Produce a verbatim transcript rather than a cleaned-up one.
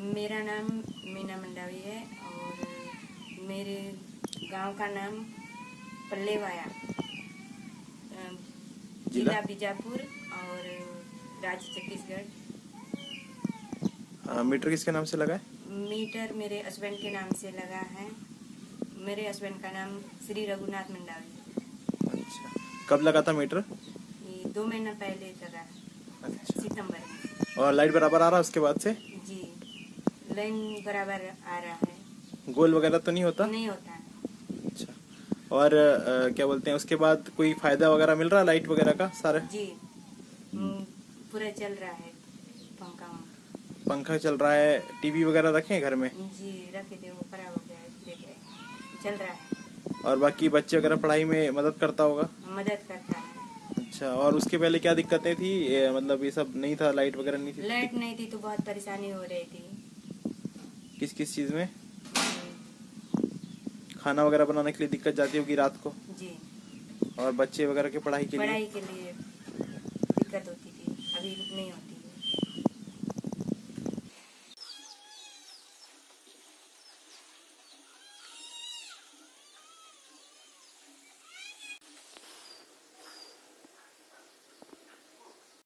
मेरा नाम मीना मंडावी है और मेरे गांव का नाम पल्लेवाया, जिला बीजापुर और राज्य छत्तीसगढ़। मीटर किसके नाम से लगा है? मीटर मेरे हस्बैंड के नाम से लगा है। मेरे हस्बैंड का नाम श्री रघुनाथ मंडावी। अच्छा, कब लगा था मीटर? ये दो महीना पहले लगा। अच्छा, सितंबर में। और लाइट बराबर आ रहा है उसके बाद से? जी, लाइन बराबर आ रहा है। गोल वगैरह तो नहीं होता? नहीं होता है। अच्छा, और आ, क्या बोलते हैं, उसके बाद कोई फायदा वगैरह मिल रहा है लाइट वगैरह का सारे? जी, पूरा चल रहा है। पंखा पंखा चल रहा है। टीवी वगैरह रखे हैं घर में? जी रखे थे, वो खराब हो गया है, चल रहा है। और बाकी बच्चे वगैरह पढ़ाई में मदद करता होगा? मदद करता है। अच्छा, और उसके पहले क्या दिक्कतें थी? ये, मतलब ये सब नहीं था, लाइट वगैरह नहीं थी? लाइट नहीं थी तो बहुत परेशानी हो रही थी। किस किस चीज में? खाना वगैरह बनाने के लिए दिक्कत जाती होगी रात को? जी। और बच्चे वगैरह की पढ़ाई के लिए? पढ़ाई के लिए दिक्कत होती थी, अभी नहीं होती।